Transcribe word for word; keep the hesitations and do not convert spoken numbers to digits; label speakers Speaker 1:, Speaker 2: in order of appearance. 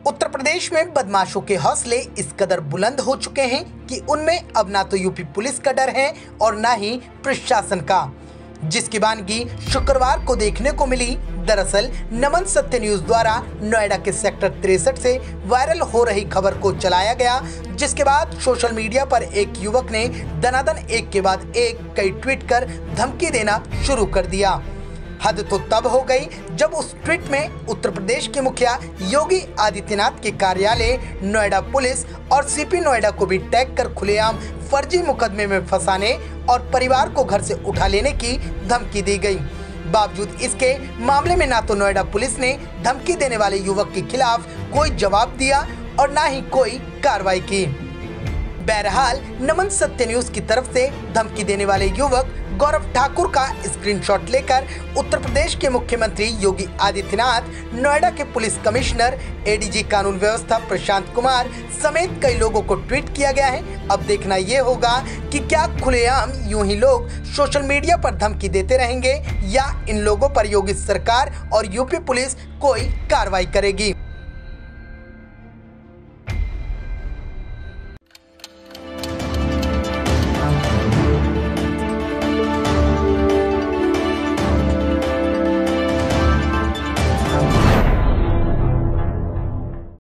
Speaker 1: उत्तर प्रदेश में बदमाशों के हौसले इस कदर बुलंद हो चुके हैं कि उनमें अब ना तो यूपी पुलिस का डर है और ना ही प्रशासन का, जिसकी वानगी शुक्रवार को देखने को मिली। दरअसल नमन सत्य न्यूज द्वारा नोएडा के सेक्टर तिरसठ से वायरल हो रही खबर को चलाया गया, जिसके बाद सोशल मीडिया पर एक युवक ने दनादन एक के बाद एक कई ट्वीट कर धमकी देना शुरू कर दिया। हद तो तब हो गई जब उस ट्वीट में उत्तर प्रदेश के मुखिया योगी आदित्यनाथ के कार्यालय, नोएडा पुलिस और सीपी नोएडा को भी टैग कर खुलेआम फर्जी मुकदमे में फंसाने और परिवार को घर से उठा लेने की धमकी दी गई। बावजूद इसके मामले में ना तो नोएडा पुलिस ने धमकी देने वाले युवक के खिलाफ कोई जवाब दिया और ना ही कोई कार्रवाई की। बहरहाल नमन सत्य न्यूज की तरफ से धमकी देने वाले युवक गौरव ठाकुर का स्क्रीनशॉट लेकर उत्तर प्रदेश के मुख्यमंत्री योगी आदित्यनाथ, नोएडा के पुलिस कमिश्नर, एडीजी कानून व्यवस्था प्रशांत कुमार समेत कई लोगों को ट्वीट किया गया है। अब देखना ये होगा कि क्या खुलेआम यूं ही लोग सोशल मीडिया पर धमकी देते रहेंगे या इन लोगों पर योगी सरकार और यूपी पुलिस कोई कार्रवाई करेगी।